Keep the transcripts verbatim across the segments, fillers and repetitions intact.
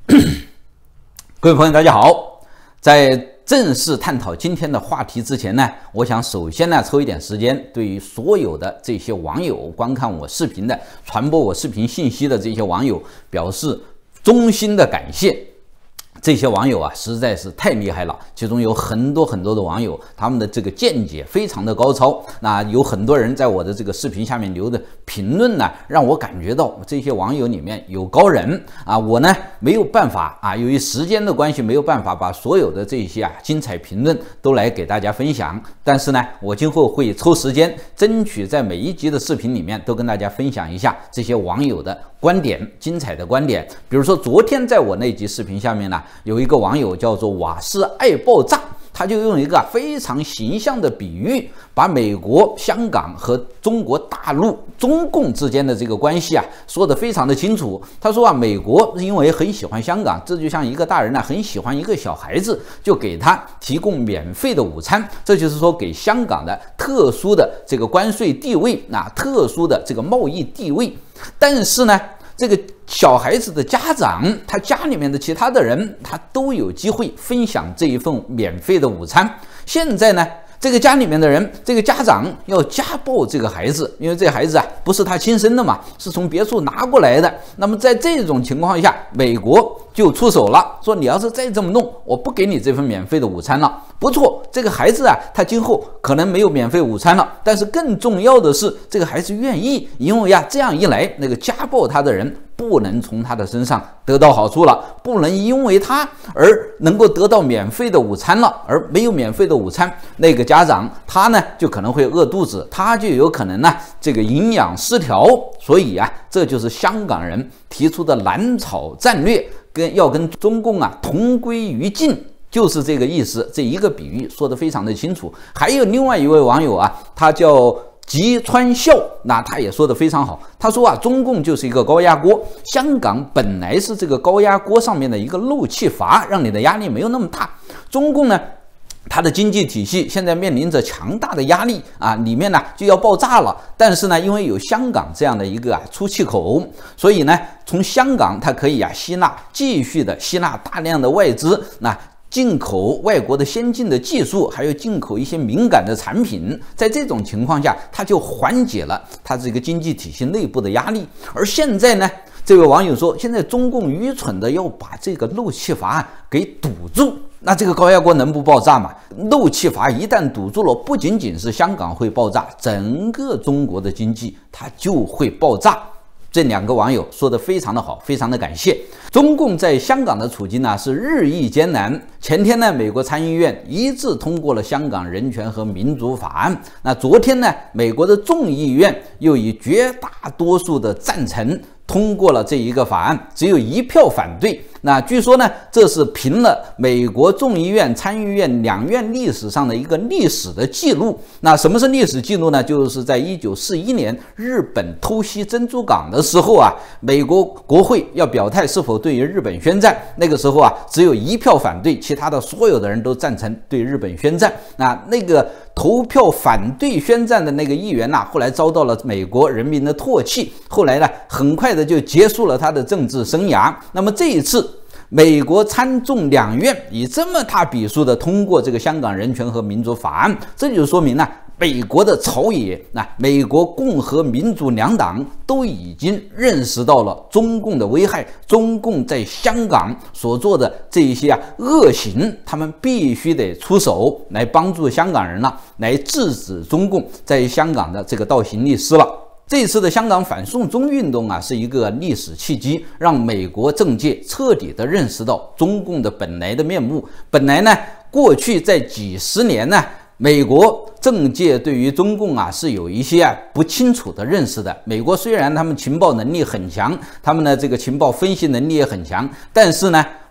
各位朋友，大家好。在正式探讨今天的话题之前呢，我想首先呢抽一点时间，对于所有的这些网友观看我视频的、传播我视频信息的这些网友表示衷心的感谢。这些网友啊，实在是太厉害了。其中有很多很多的网友，他们的这个见解非常的高超。那有很多人在我的这个视频下面留的评论呢，让我感觉到这些网友里面有高人啊。我呢没有办法啊，由于时间的关系，没有办法把所有的这些啊精彩评论都来给大家分享。但是呢，我今后会抽时间，争取在每一集的视频里面都跟大家分享一下这些网友的观点，精彩的观点。比如说昨天在我那集视频下面呢，有一个网友叫做瓦斯爱爆炸，他就用一个非常形象的比喻，把美国、香港和中国大陆、中共之间的这个关系啊说得非常的清楚。他说啊，美国因为很喜欢香港，这就像一个大人呢、啊、很喜欢一个小孩子，就给他提供免费的午餐，这就是说给香港的特殊的这个关税地位啊，特殊的这个贸易地位。但是呢，这个小孩子的家长，他家里面的其他的人，他都有机会分享这一份免费的午餐。现在呢，这个家里面的人，这个家长要家暴这个孩子，因为这孩子啊不是他亲生的嘛，是从别处拿过来的。那么在这种情况下，美国就出手了，说你要是再这么弄，我不给你这份免费的午餐了。不错，这个孩子啊，他今后可能没有免费午餐了，但是更重要的是，这个孩子愿意，因为呀，这样一来，那个家暴他的人不能从他的身上得到好处了，不能因为他而能够得到免费的午餐了，而没有免费的午餐，那个家长他呢就可能会饿肚子，他就有可能呢这个营养失调。所以啊，这就是香港人提出的蓝草战略，跟要跟中共啊同归于尽。就是这个意思，这一个比喻说得非常的清楚。还有另外一位网友啊，他叫吉川笑，那他也说得非常好。他说啊，中共就是一个高压锅，香港本来是这个高压锅上面的一个漏气阀，让你的压力没有那么大。中共呢，它的经济体系现在面临着强大的压力啊，里面呢就要爆炸了。但是呢，因为有香港这样的一个啊出气口，所以呢，从香港它可以啊吸纳继续的吸纳大量的外资，那进口外国的先进的技术，还有进口一些敏感的产品，在这种情况下，它就缓解了它这个经济体系内部的压力。而现在呢，这位网友说，现在中共愚蠢的要把这个漏气阀给堵住，那这个高压锅能不爆炸吗？漏气阀一旦堵住了，不仅仅是香港会爆炸，整个中国的经济它就会爆炸。这两个网友说得非常的好，非常的感谢。中共在香港的处境呢是日益艰难。前天呢，美国参议院一致通过了香港人权和民主法案。那昨天呢，美国的众议院又以绝大多数的赞成通过了这一个法案，只有一票反对。那据说呢，这是凭了美国众议院、参议院两院历史上的一个历史的记录。那什么是历史记录呢？就是在一九四一年日本偷袭珍珠港的时候啊，美国国会要表态是否对于日本宣战，那个时候啊，只有一票反对，其他的所有的人都赞成对日本宣战。那那个投票反对宣战的那个议员呐、啊，后来遭到了美国人民的唾弃，后来呢，很快的就结束了他的政治生涯。那么这一次，美国参众两院以这么大比数的通过这个香港人权和民主法案，这就说明呢，美国的朝野，那美国共和民主两党都已经认识到了中共的危害，中共在香港所做的这一些啊恶行，他们必须得出手来帮助香港人呢、啊，来制止中共在香港的这个倒行逆施了。这次的香港反送中运动啊，是一个历史契机，让美国政界彻底的认识到中共的本来的面目。本来呢，过去在几十年呢，美国政界对于中共啊是有一些啊不清楚的认识的。美国虽然他们情报能力很强，他们的这个情报分析能力也很强，但是呢，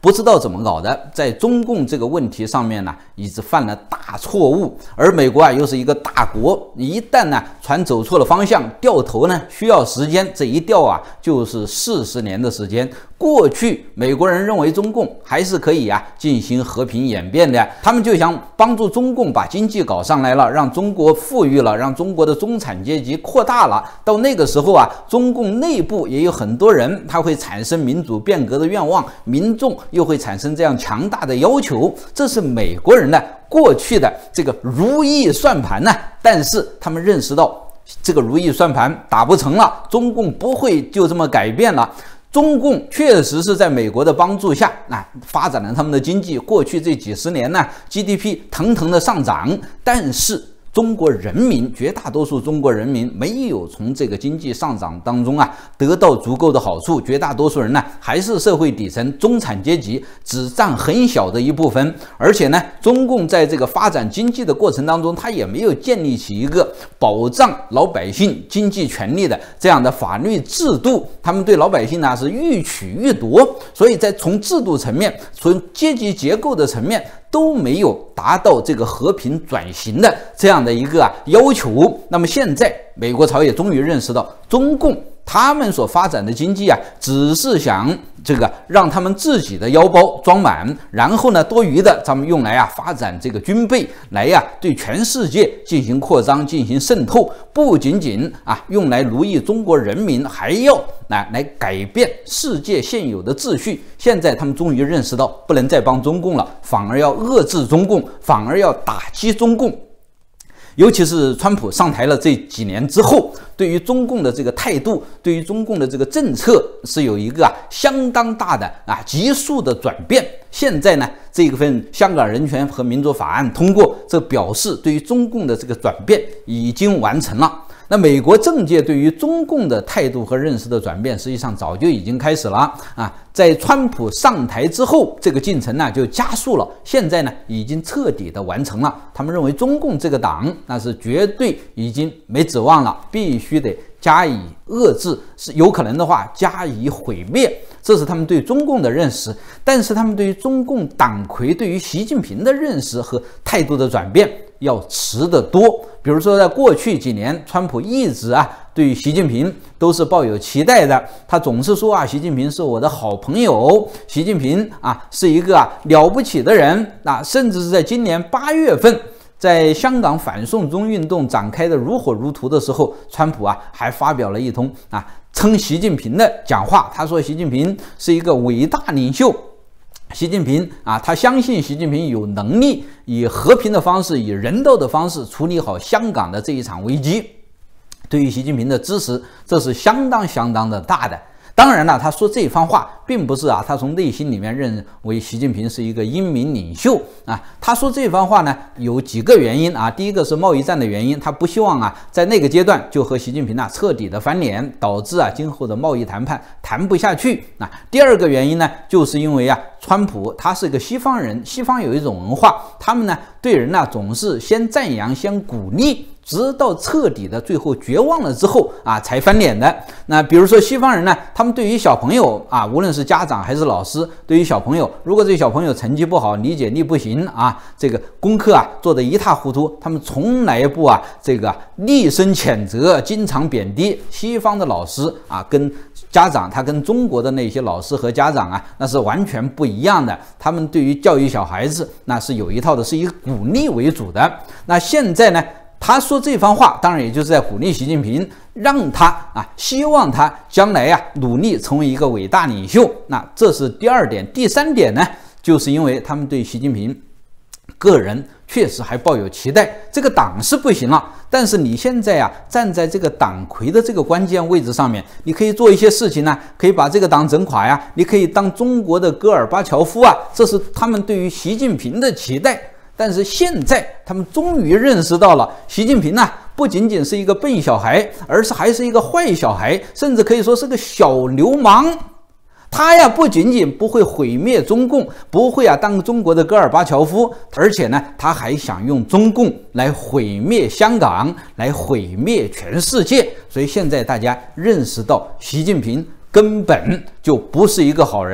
不知道怎么搞的，在中共这个问题上面呢，一直犯了大错误。而美国啊，又是一个大国，一旦呢船走错了方向，掉头呢需要时间，这一掉啊就是四十年的时间。过去美国人认为中共还是可以啊进行和平演变的，他们就想帮助中共把经济搞上来了，让中国富裕了，让中国的中产阶级扩大了。到那个时候啊，中共内部也有很多人，他会产生民主变革的愿望，民众又会产生这样强大的要求，这是美国人的过去的这个如意算盘呢。但是他们认识到这个如意算盘打不成了，中共不会就这么改变了。中共确实是在美国的帮助下啊，发展了他们的经济。过去这几十年呢 ，G D P 腾腾的上涨，但是中国人民绝大多数中国人民没有从这个经济上涨当中啊得到足够的好处，绝大多数人呢还是社会底层中产阶级，只占很小的一部分。而且呢，中共在这个发展经济的过程当中，它也没有建立起一个保障老百姓经济权利的这样的法律制度，他们对老百姓呢是欲取欲夺，所以在从制度层面，从阶级结构的层面都没有达到这个和平转型的这样的一个啊要求。那么现在美国朝野终于认识到，中共他们所发展的经济啊，只是想这个让他们自己的腰包装满，然后呢，多余的咱们用来啊发展这个军备，来呀、啊、对全世界进行扩张、进行渗透，不仅仅啊用来奴役中国人民，还要来来改变世界现有的秩序。现在他们终于认识到，不能再帮中共了，反而要遏制中共，反而要打击中共。尤其是川普上台了这几年之后，对于中共的这个态度，对于中共的这个政策是有一个啊相当大的啊急速的转变。现在呢，这份香港人权和民主法案通过，这表示对于中共的这个转变已经完成了。那美国政界对于中共的态度和认识的转变，实际上早就已经开始了啊！在川普上台之后，这个进程呢就加速了，现在呢已经彻底的完成了。他们认为中共这个党那是绝对已经没指望了，必须得加以遏制，是有可能的话加以毁灭，这是他们对中共的认识。但是他们对于中共党魁对于习近平的认识和态度的转变要迟得多。比如说在过去几年，川普一直啊对于习近平都是抱有期待的，他总是说啊，习近平是我的好朋友，习近平啊是一个啊了不起的人啊，甚至是在今年八月份，在香港反送中运动展开的如火如荼的时候，川普啊还发表了一通啊称习近平的讲话，他说习近平是一个伟大领袖。习近平啊，他相信习近平有能力以和平的方式、以人道的方式处理好香港的这一场危机。对于习近平的支持，这是相当相当的大的。当然了，他说这番话并不是啊，他从内心里面认为习近平是一个英明领袖啊。他说这番话呢，有几个原因啊。第一个是贸易战的原因，他不希望啊在那个阶段就和习近平啊彻底的翻脸，导致啊今后的贸易谈判谈不下去啊。第二个原因呢，就是因为啊，川普他是个西方人，西方有一种文化，他们呢对人呢总是先赞扬，先鼓励，直到彻底的最后绝望了之后啊才翻脸的。那比如说西方人呢，他们对于小朋友啊，无论是家长还是老师，对于小朋友，如果这个小朋友成绩不好，理解力不行啊，这个功课啊做得一塌糊涂，他们从来不啊这个厉声谴责，经常贬低。西方的老师啊跟家长，他跟中国的那些老师和家长啊那是完全不一样的，他们对于教育小孩子那是有一套的，是以鼓励为主的。那现在呢，他说这番话，当然也就是在鼓励习近平，让他啊，希望他将来呀、啊、努力成为一个伟大领袖。那这是第二点。第三点呢，就是因为他们对习近平个人确实还抱有期待。这个党是不行了，但是你现在啊站在这个党魁的这个关键位置上面，你可以做一些事情呢，可以把这个党整垮呀，你可以当中国的戈尔巴乔夫啊，这是他们对于习近平的期待。但是现在他们终于认识到了，习近平呢、啊、不仅仅是一个笨小孩，而是还是一个坏小孩，甚至可以说是个小流氓。他呀不仅仅不会毁灭中共，不会啊当中国的戈尔巴乔夫，而且呢他还想用中共来毁灭香港，来毁灭全世界。所以现在大家认识到习近平根本就不是一个好人。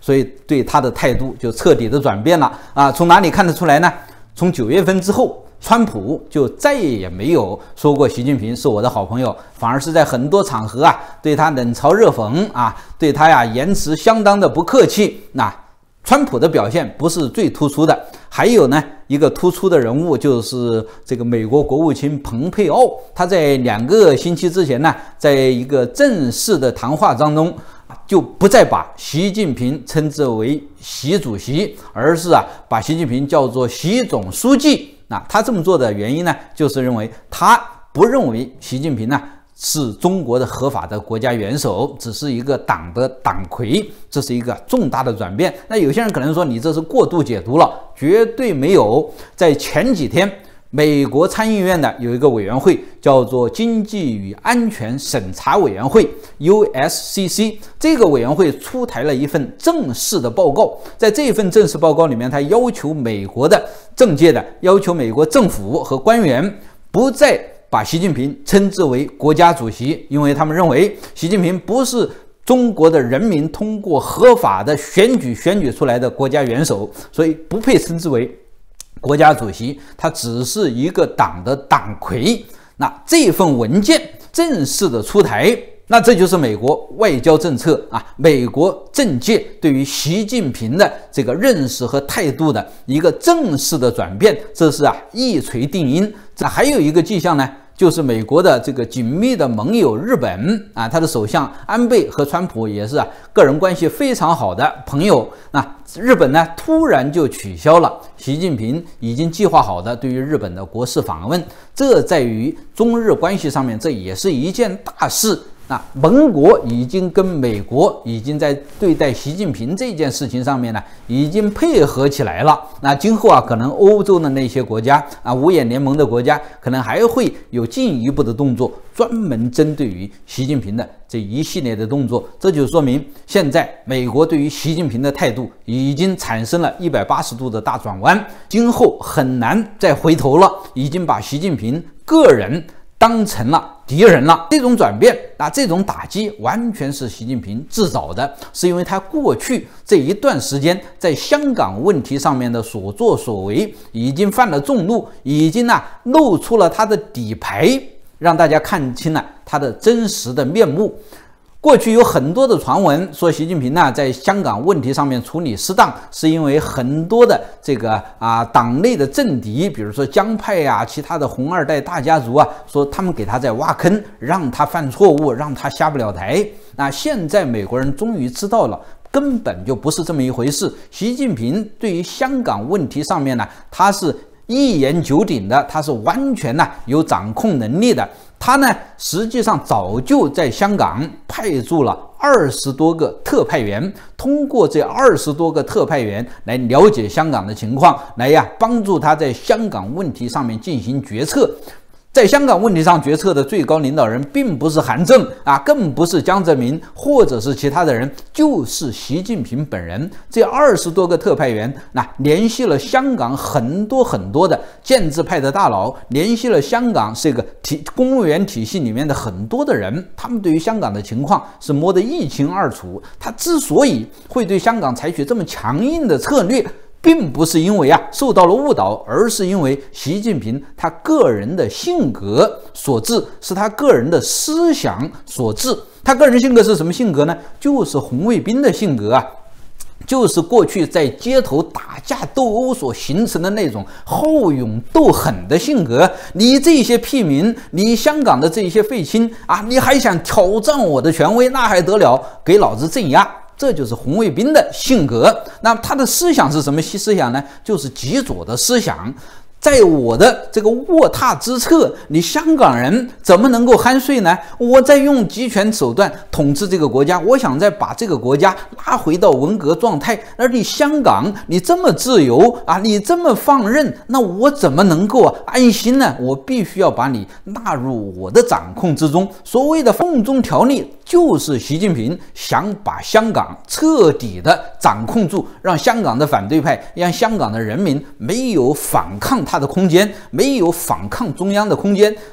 所以对他的态度就彻底的转变了啊！从哪里看得出来呢？从九月份之后，川普就再也没有说过习近平是我的好朋友，反而是在很多场合啊对他冷嘲热讽啊，对他呀言辞相当的不客气。那川普的表现不是最突出的，还有呢一个突出的人物就是这个美国国务卿蓬佩奥，他在两个星期之前呢，在一个正式的谈话当中，就不再把习近平称之为习主席，而是啊把习近平叫做习总书记。那他这么做的原因呢，就是认为他不认为习近平呢是中国的合法的国家元首，只是一个党的党魁，这是一个重大的转变。那有些人可能说你这是过度解读了，绝对没有。在前几天，美国参议院的有一个委员会叫做经济与安全审查委员会 U S C C， 这个委员会出台了一份正式的报告。在这份正式报告里面，他要求美国的政界的要求美国政府和官员不再把习近平称之为国家主席，因为他们认为习近平不是中国的人民通过合法的选举选举出来的国家元首，所以不配称之为国家主席，他只是一个党的党魁。那这份文件正式的出台，那这就是美国外交政策啊，美国政界对于习近平的这个认识和态度的一个正式的转变，这是啊一锤定音。这还有一个迹象呢，就是美国的这个紧密的盟友日本啊，他的首相安倍和川普也是啊个人关系非常好的朋友。那日本呢，突然就取消了习近平已经计划好的对于日本的国事访问，这在于中日关系上面，这也是一件大事。那盟国已经跟美国已经在对待习近平这件事情上面呢，已经配合起来了。那今后啊，可能欧洲的那些国家啊，五眼联盟的国家，可能还会有进一步的动作，专门针对于习近平的这一系列的动作。这就说明，现在美国对于习近平的态度已经产生了一百八十度的大转弯，今后很难再回头了，已经把习近平个人当成了敌人了。这种转变啊，这种打击完全是习近平自找的，是因为他过去这一段时间在香港问题上面的所作所为已经犯了众怒，已经啊露出了他的底牌，让大家看清了他的真实的面目。过去有很多的传闻说习近平呢在香港问题上面处理失当，是因为很多的这个啊党内的政敌，比如说江派啊，其他的红二代大家族啊，说他们给他在挖坑，让他犯错误，让他下不了台。那现在美国人终于知道了，根本就不是这么一回事。习近平对于香港问题上面呢，他是一言九鼎的，他是完全呢有掌控能力的。他呢，实际上早就在香港派驻了二十多个特派员，通过这二十多个特派员来了解香港的情况，来呀帮助他在香港问题上面进行决策。在香港问题上决策的最高领导人并不是韩正啊，更不是江泽民或者是其他的人，就是习近平本人。这二十多个特派员，那联系了香港很多很多的建制派的大佬，联系了香港这个体公务员体系里面的很多的人，他们对于香港的情况是摸得一清二楚。他之所以会对香港采取这么强硬的策略，并不是因为啊受到了误导，而是因为习近平他个人的性格所致，是他个人的思想所致。他个人性格是什么性格呢？就是红卫兵的性格啊，就是过去在街头打架斗殴所形成的那种好勇斗狠的性格。你这些屁民，你香港的这些废青啊，你还想挑战我的权威，那还得了？给老子镇压！这就是红卫兵的性格。那他的思想是什么思想呢？就是极左的思想。在我的这个卧榻之侧，你香港人怎么能够酣睡呢？我在用集权手段统治这个国家，我想再把这个国家拉回到文革状态。而你香港，你这么自由啊，你这么放任，那我怎么能够安心呢？我必须要把你纳入我的掌控之中。所谓的奉中条例，就是习近平想把香港彻底的掌控住，让香港的反对派，让香港的人民没有反抗他的空间，没有反抗中央的空间。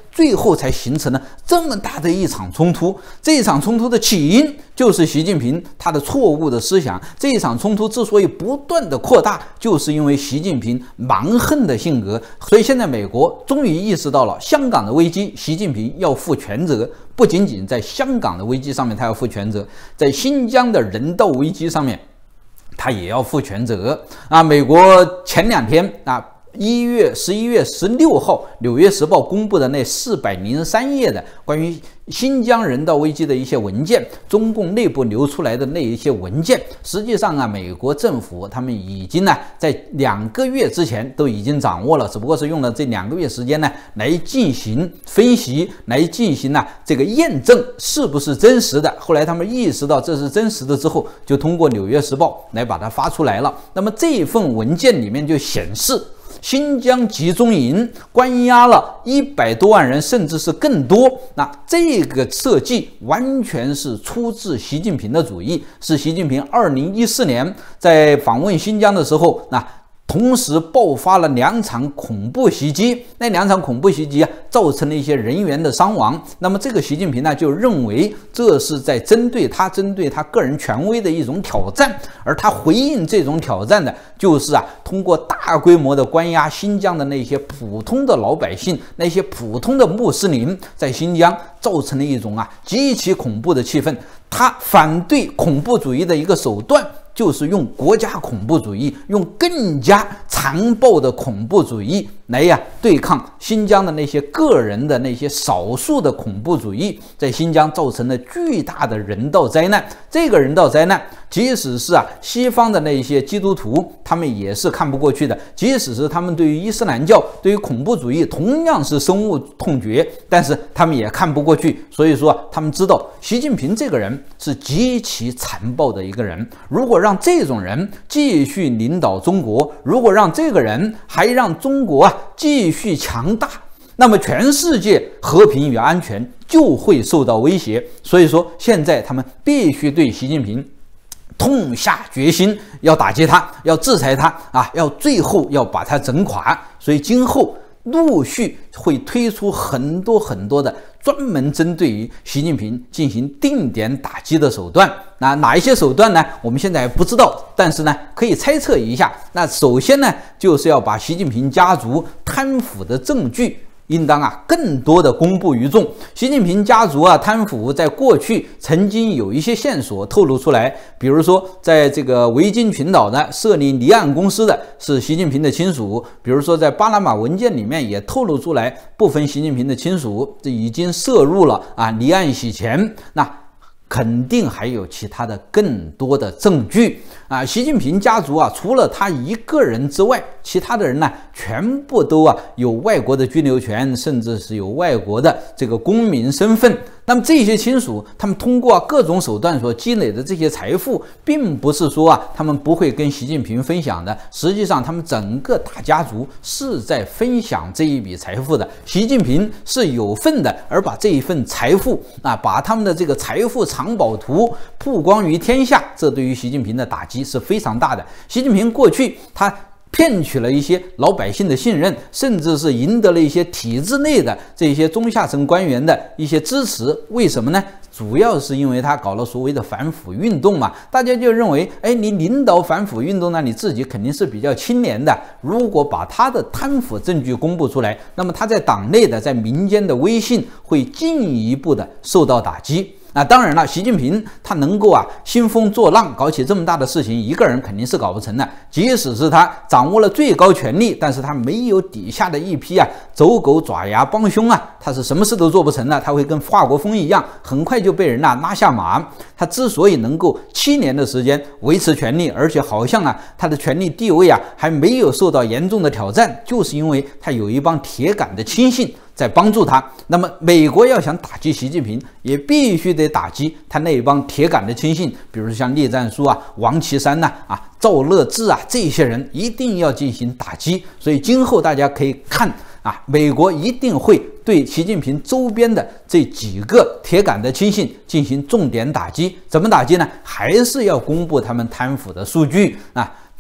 最后才形成了这么大的一场冲突。这一场冲突的起因就是习近平他的错误的思想。这一场冲突之所以不断的扩大，就是因为习近平蛮横的性格。所以现在美国终于意识到了香港的危机，习近平要负全责。不仅仅在香港的危机上面他要负全责，在新疆的人道危机上面他也要负全责啊！美国前两天啊，一月十一月十六号，《纽约时报》公布的那四百零三页的关于新疆人道危机的一些文件，中共内部流出来的那一些文件，实际上啊，美国政府他们已经呢，在两个月之前都已经掌握了，只不过是用了这两个月时间呢，来进行分析，来进行呢、啊、这个验证是不是真实的。后来他们意识到这是真实的之后，就通过《纽约时报》来把它发出来了。那么这份文件里面就显示，新疆集中营关押了一百多万人，甚至是更多。那这个设计完全是出自习近平的主意，是习近平二零一四年在访问新疆的时候，那同时爆发了两场恐怖袭击，那两场恐怖袭击啊，造成了一些人员的伤亡。那么这个习近平呢，就认为这是在针对他、针对他个人权威的一种挑战，而他回应这种挑战的，就是啊，通过大规模的关押新疆的那些普通的老百姓、那些普通的穆斯林，在新疆造成了一种啊极其恐怖的气氛。他反对恐怖主义的一个手段，就是用国家恐怖主义，用更加残暴的恐怖主义来呀对抗新疆的那些个人的那些少数的恐怖主义，在新疆造成了巨大的人道灾难。这个人道灾难，即使是啊西方的那些基督徒，他们也是看不过去的；即使是他们对于伊斯兰教、对于恐怖主义同样是深恶痛绝，但是他们也看不过去。所以说，他们知道习近平这个人是极其残暴的一个人。如果让这种人继续领导中国，如果让这个人还让中国啊继续强大，那么全世界和平与安全就会受到威胁。所以说，现在他们必须对习近平痛下决心，要打击他，要制裁他啊，要最后要把他整垮。所以今后陆续会推出很多很多的专门针对于习近平进行定点打击的手段。那哪一些手段呢？我们现在还不知道，但是呢，可以猜测一下。那首先呢，就是要把习近平家族贪腐的证据应当啊更多的公布于众。习近平家族啊贪腐，在过去曾经有一些线索透露出来，比如说在这个维京群岛呢设立离岸公司的是习近平的亲属，比如说在巴拿马文件里面也透露出来部分习近平的亲属这已经涉入了啊离岸洗钱。那肯定还有其他的更多的证据啊！习近平家族啊，除了他一个人之外，其他的人呢，全部都啊有外国的居留权，甚至是有外国的这个公民身份。那么这些亲属，他们通过、啊、各种手段所积累的这些财富，并不是说啊他们不会跟习近平分享的。实际上，他们整个大家族是在分享这一笔财富的。习近平是有份的，而把这一份财富啊，把他们的这个财富藏宝图曝光于天下，这对于习近平的打击是非常大的。习近平过去他骗取了一些老百姓的信任，甚至是赢得了一些体制内的这些中下层官员的一些支持。为什么呢？主要是因为他搞了所谓的反腐运动嘛，大家就认为，哎，你领导反腐运动呢，你自己肯定是比较清廉的。如果把他的贪腐证据公布出来，那么他在党内的、在民间的威信会进一步的受到打击。那当然了，习近平他能够啊兴风作浪，搞起这么大的事情，一个人肯定是搞不成的。即使是他掌握了最高权力，但是他没有底下的一批啊走狗爪牙帮凶啊，他是什么事都做不成的。他会跟华国锋一样，很快就被人呐拉下马。他之所以能够七年的时间维持权力，而且好像啊他的权力地位啊还没有受到严重的挑战，就是因为他有一帮铁杆的亲信在帮助他。那么美国要想打击习近平，也必须得打击他那一帮铁杆的亲信，比如像栗战书啊、王岐山呐、啊、啊赵乐际啊，这些人一定要进行打击。所以今后大家可以看啊，美国一定会对习近平周边的这几个铁杆的亲信进行重点打击。怎么打击呢？还是要公布他们贪腐的数据啊。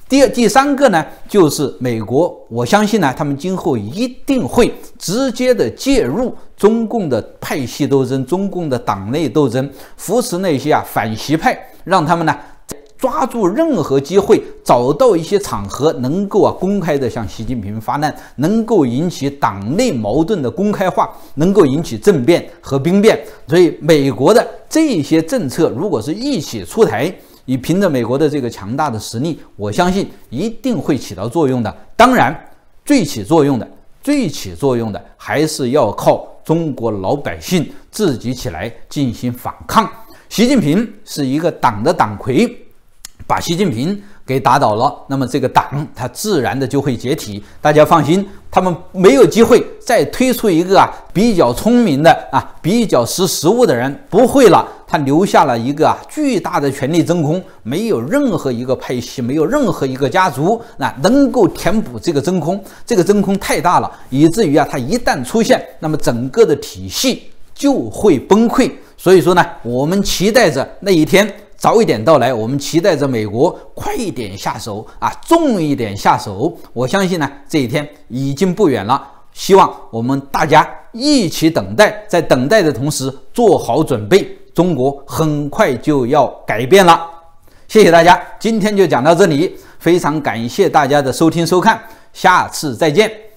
第二、第三个呢，就是美国，我相信呢，他们今后一定会直接的介入中共的派系斗争、中共的党内斗争，扶持那些啊反习派，让他们呢抓住任何机会，找到一些场合，能够啊公开的向习近平发难，能够引起党内矛盾的公开化，能够引起政变和兵变。所以，美国的这些政策如果是一起出台，以凭着美国的这个强大的实力，我相信一定会起到作用的。当然，最起作用的、最起作用的还是要靠中国老百姓自己起来进行反抗。习近平是一个党的党魁，把习近平给打倒了，那么这个党它自然的就会解体。大家放心，他们没有机会再推出一个啊比较聪明的啊比较识时务的人，不会了。他留下了一个啊巨大的权力真空，没有任何一个派系，没有任何一个家族那能够填补这个真空。这个真空太大了，以至于啊它一旦出现，那么整个的体系就会崩溃。所以说呢，我们期待着那一天早一点到来，我们期待着美国快一点下手啊，重一点下手。我相信呢，这一天已经不远了。希望我们大家一起等待，在等待的同时做好准备，中国很快就要改变了。谢谢大家，今天就讲到这里，非常感谢大家的收听收看，下次再见。